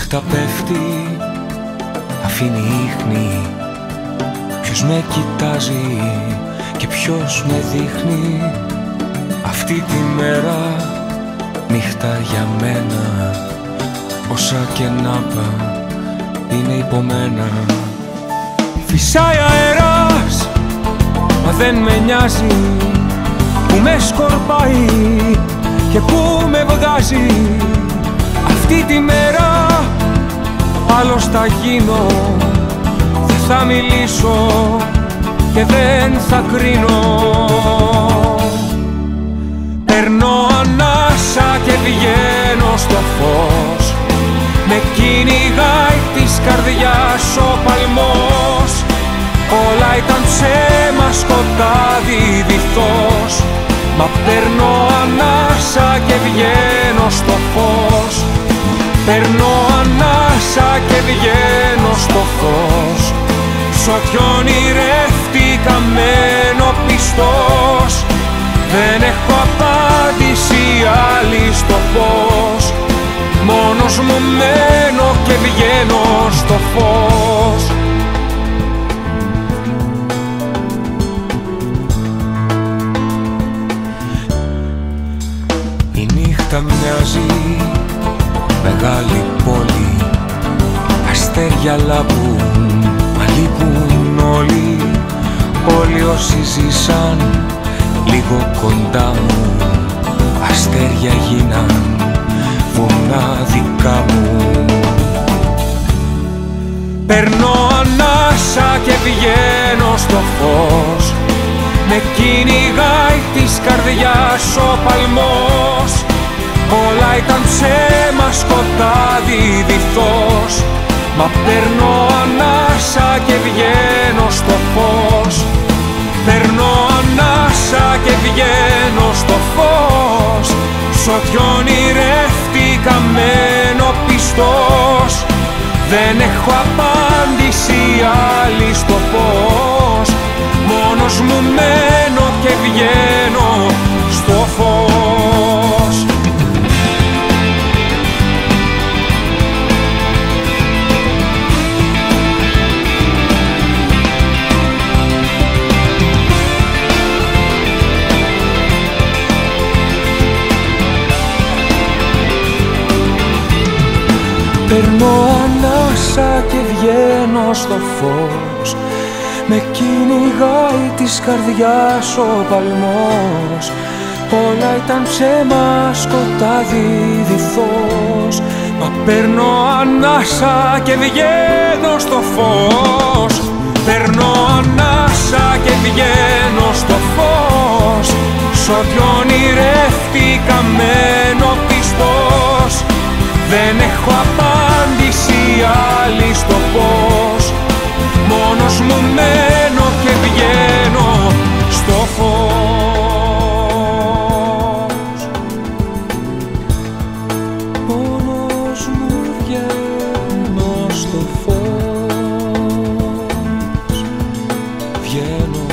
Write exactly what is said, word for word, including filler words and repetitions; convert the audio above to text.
νύχτα πέφτει, αφήνει ίχνη. Ποιος με κοιτάζει και ποιος με δείχνει. Αυτή τη μέρα νύχτα για μένα, όσα και να πά είναι υπομένα. Φυσάει αέρας, μα δεν με νοιάζει, που με σκορπάει και που με βγάζει. Αυτή τη μέρα άλλος θα γίνω, δεν θα μιλήσω και δεν θα κρίνω. Περνώ ανάσα και βγαίνω στο φως, με κυνηγάει της καρδιάς ο παλμός. Όλα ήταν ψέμα, σκοτάδι βυθός, μα παίρνω ανάσα και βγαίνω στο φως. Παίρνω ανάσα και βγαίνω στο φως. Σ' ό,τι ονειρεύτηκα μένω πιστός. Δεν έχω απάντηση άλλη στο πώς. Μόνος μου μένω και βγαίνω στο φως. Η νύχτα μοιάζει μεγάλη πόλη, αστέρια λάμπουν, μα λείπουν όλοι. Όλοι όσοι ζήσαν λίγο κοντά μου, αστέρια γίναν βουνά δικά μου. Περνώ ανάσα και βγαίνω στο φως, με κυνηγάει της καρδιάς ο παλμός. Όλα ήταν ψέμα, σκοτάδι βυθός, μα παίρνω ανάσα και βγαίνω στο φως. Παίρνω ανάσα και βγαίνω στο φως. Σ' ό,τι ονειρεύτηκα μένω πιστός. Δεν έχω απάντηση άλλη στο πώς. Μόνος μου μένω και βγαίνω στο φως. Παίρνω ανάσα και βγαίνω στο φως, με κυνηγάει της καρδιάς ο παλμός. Όλα ήταν ψέμα, σκοτάδι βυθός, μα παίρνω ανάσα και βγαίνω στο φως. Παίρνω ανάσα και βγαίνω στο φως. Σ' ό,τι ονειρεύτηκα μένω πιστός. Δεν έχω απάντηση άλλη στο πώς. Μόνος μου μένω και βγαίνω στο φως. Μόνος μου βγαίνω στο φως. Βγαίνω